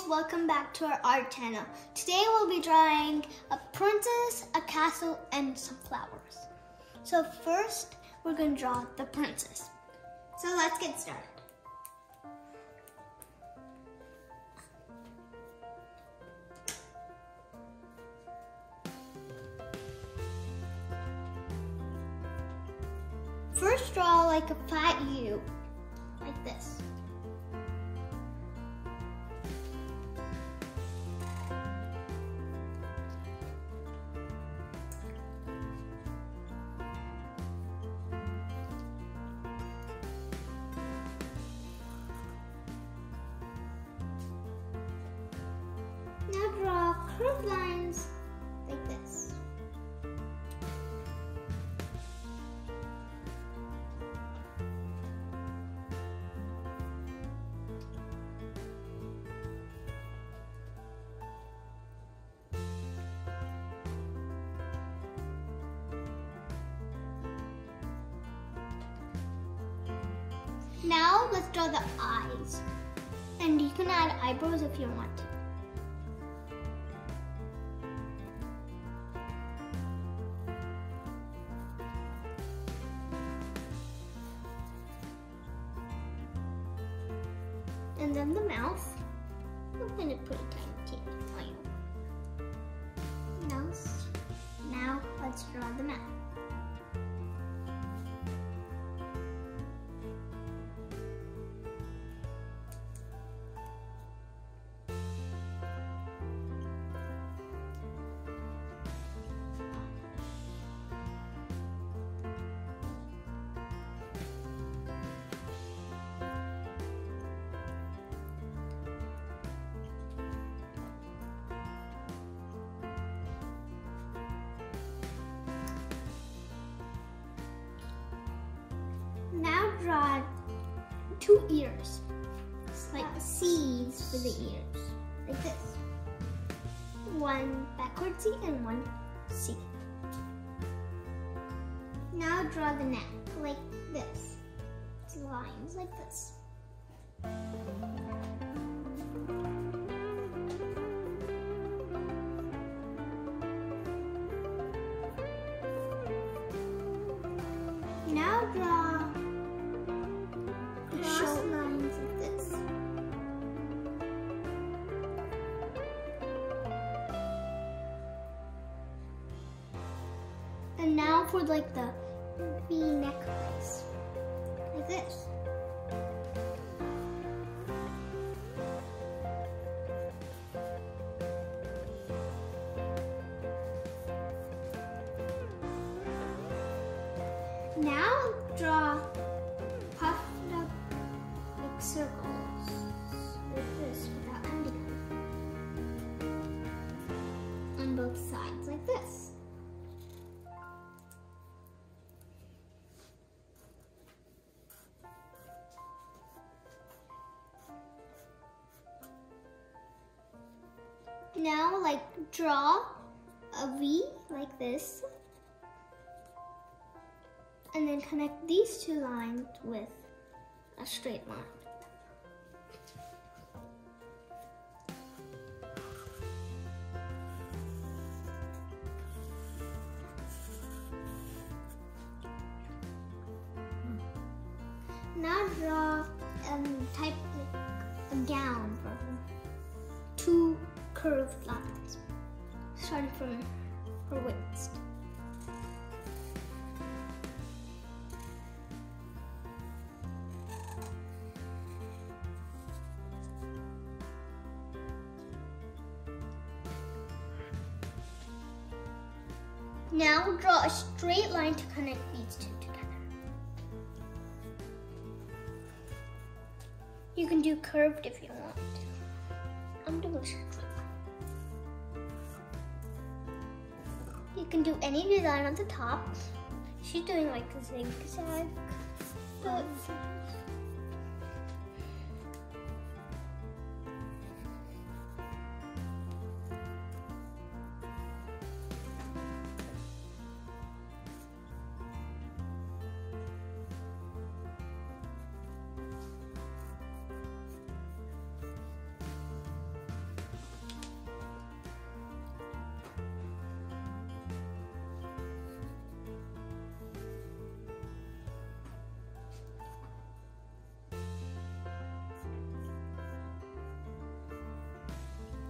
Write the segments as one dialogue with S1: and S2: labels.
S1: welcome back to our art channel. Today we'll be drawing a princess, a castle, and some flowers. So first, we're going to draw the princess. So let's get started. First, draw like a fat U, like this. Now draw curved lines like this. Now let's draw the eyes. And you can add eyebrows if you want. And then the mouth. I'm gonna put a tiny nose. Now let's draw the mouth. Now draw two ears. It's like C's for the ears, like this. One backward C and one C. Now draw the neck, like this. It's lines like this. Now draw lines like this. And now for like the V necklace, like this. Now draw puffed up like circles like this without ending on both sides like this. Now like draw a V like this. And then connect these two lines with a straight line. Now draw type a gown for her. Two curved lines, starting from her waist. Now draw a straight line to connect these two together. You can do curved if you want. I'm doing a straight line. You can do any design on the top. She's doing like a zigzag. But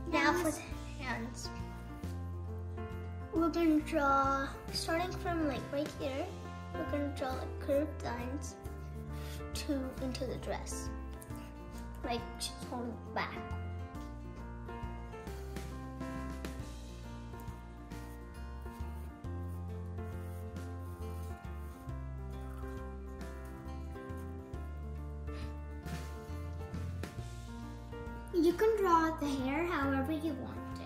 S1: Now for the hands. We're going to draw, starting from like right here, we're going to draw like curved lines into the dress. Like she's holding back. You can draw the hair however you want it.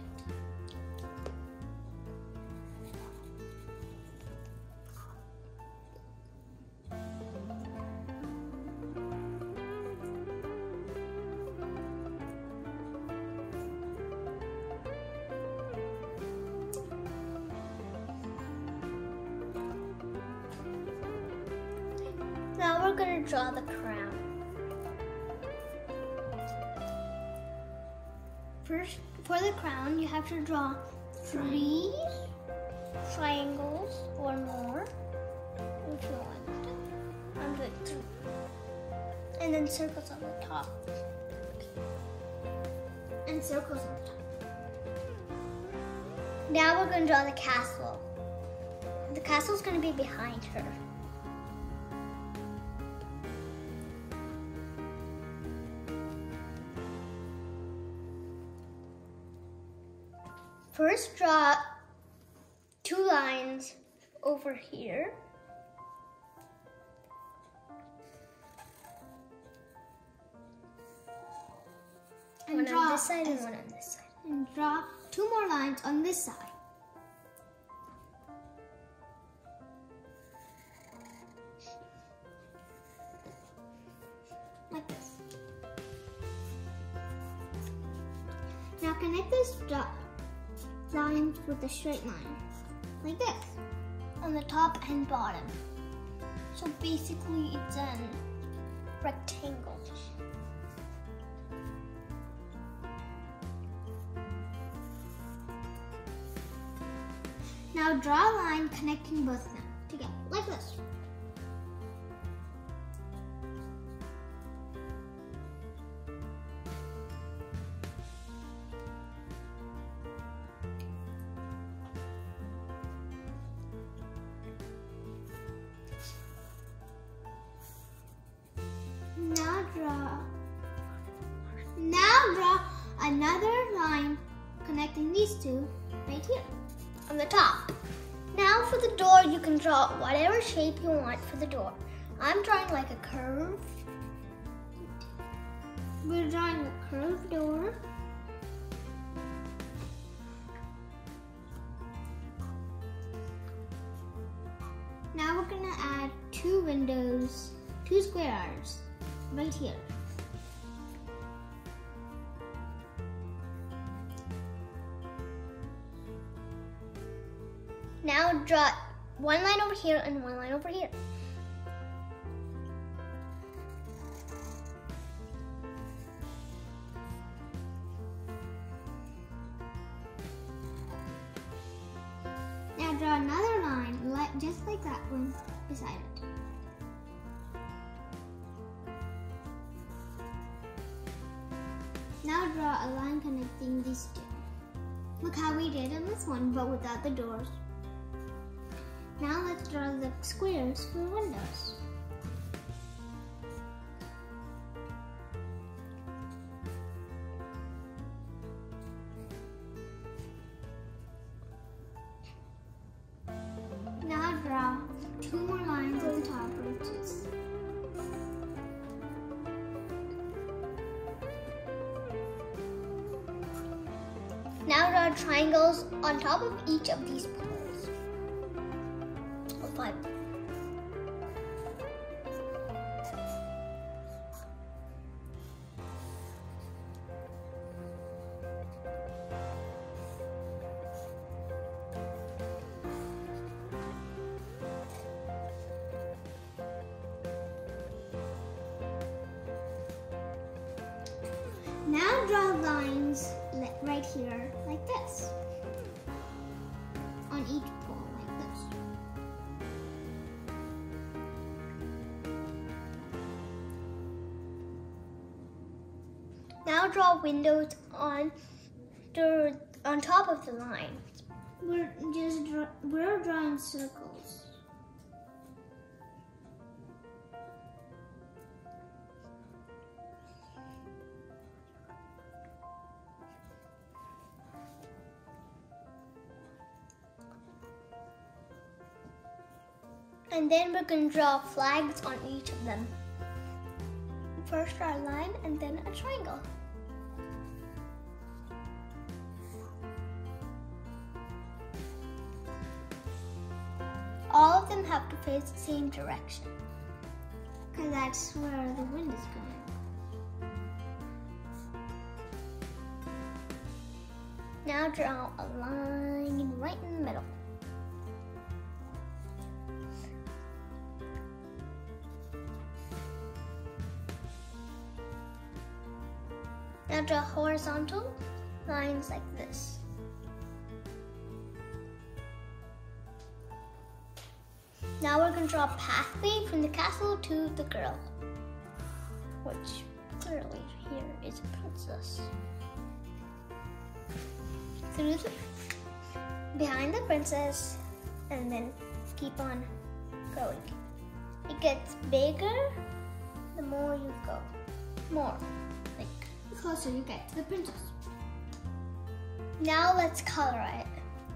S1: Now we're going to draw the crown. First, for the crown, you have to draw 3 triangles or more, if you want. I'm doing 3. And then circles on the top. And circles on the top. Now we're going to draw the castle. The castle's going to be behind her. First, draw 2 lines over here. One on this side and one on this side. And draw 2 more lines on this side. Like this. Now connect this lines with a straight line, like this, on the top and bottom. So basically it's a rectangle. Now draw a line connecting both of them together, like this. Now draw another line connecting these 2 right here on the top. Now for the door, you can draw whatever shape you want for the door. I'm drawing like a curve. We're drawing a curved door. Now we're gonna add 2 windows, 2 squares right here. Now draw 1 line over here and 1 line over here. Now draw another line, just like that one, beside it. Now draw a line connecting these 2. Look how we did in this one, but without the doors. Now let's draw the squares for windows. Now draw 2 more lines on top of this. Now draw triangles on top of each of these poles. 5. Now draw lines right here like this on each pole like this. Now draw windows on They're on top of the line. We're drawing circles. And then we're going to draw flags on each of them. First draw a line and then a triangle. All of them have to face the same direction, because that's where the wind is going. Now draw a line right in the middle. Now draw horizontal lines like this. Now we're going to draw a pathway from the castle to the girl, which clearly here is a princess. Through behind the princess, and then keep on going. It gets bigger the more you go. More, like the closer you get to the princess. Now let's color it.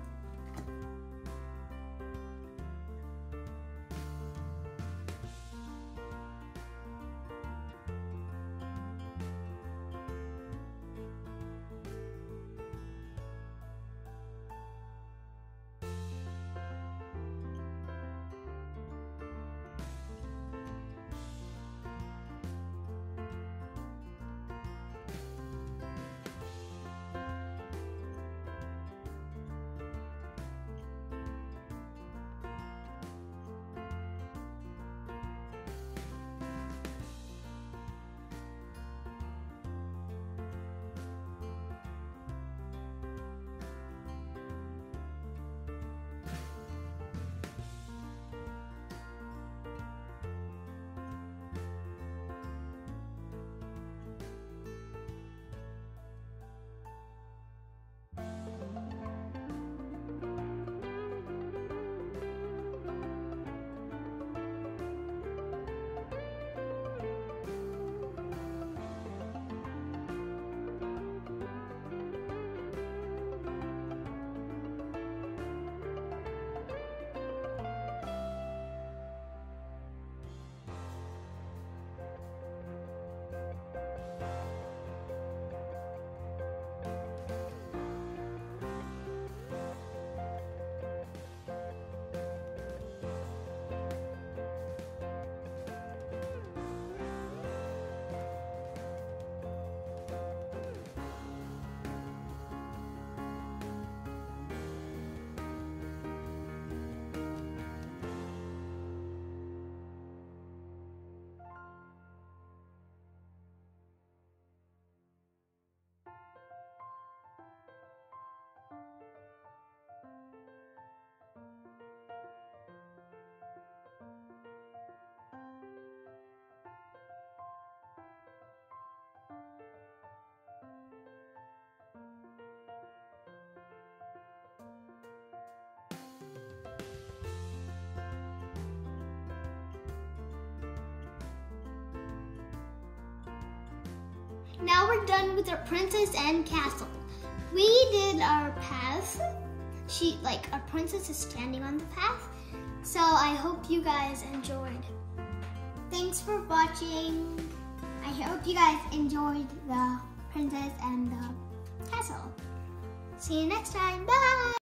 S1: Now we're done with our princess and castle. We did our path. Our princess is standing on the path. So I hope you guys enjoyed. Thanks for watching. I hope you guys enjoyed the princess and the castle. See you next time. Bye.